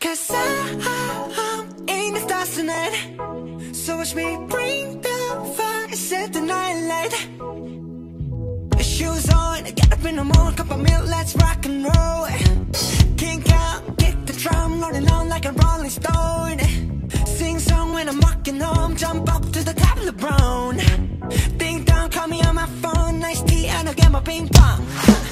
'Cause I'm in the stars tonight. So watch me bring the fire, set the night light. Shoes on, get up in the morning, cup of milk, let's rock and roll. Kink out, kick the drum, rolling on like a rolling stone. Sing song when I'm walking home, jump up to the top of the brown. Ding dong, call me on my phone, nice tea and I'll get my ping pong.